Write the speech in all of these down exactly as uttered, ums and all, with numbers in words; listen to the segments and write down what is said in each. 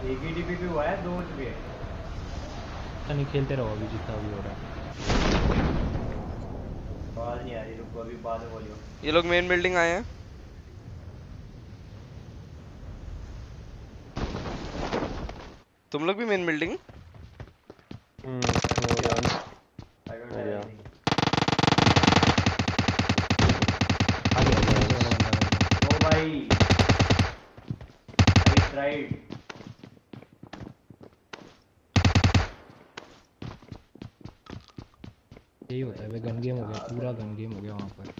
एक ही डीपी भी हुआ है, दो हो चुके हैं। नहीं खेलते रहो अभी जितना भी हो रहा है। आवाज नहीं आ रही, रुको अभी बाद में बोलियो। ये लोग मेन बिल्डिंग आए हैं। तुम लोग भी मेन बिल्डिंग? हम्म हो गया आई डोंट हैव एनीथिंग। आगे आगे ओ भाई आई ट्राइड। यही होता है वे गन गेम हो गया, पूरा गन गेम हो गया वहाँ पर।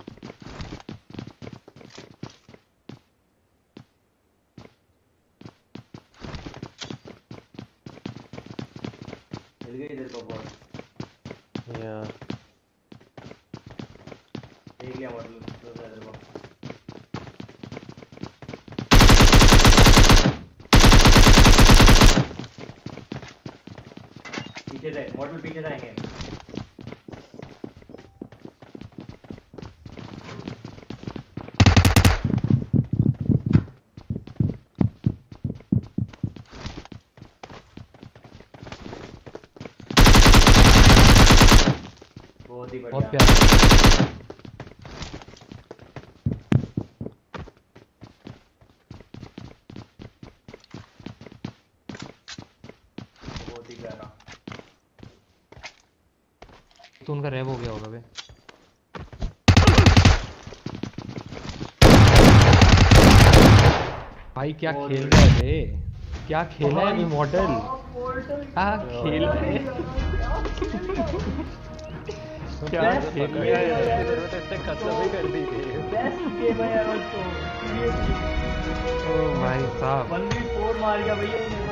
मिल गई इधर को बॉल। या देख लिया मॉडल तो इधर को। पीछे से मॉडल पीछे से आएंगे। बहुत ही बहुत बढ़िया। प्यारा। बहुत ही प्यारा। तो उनका रैप हो गया होगा बे। भाई क्या बहुत खेल रहा है बे, क्या खेला है बे मॉडल, क्या खेल रहा है, क्या खेल रहा है। खत्म ही कर दी थी। बेस्ट गेम है यार। तो ओ भाई साहब वन वी फोर मार गया भैया।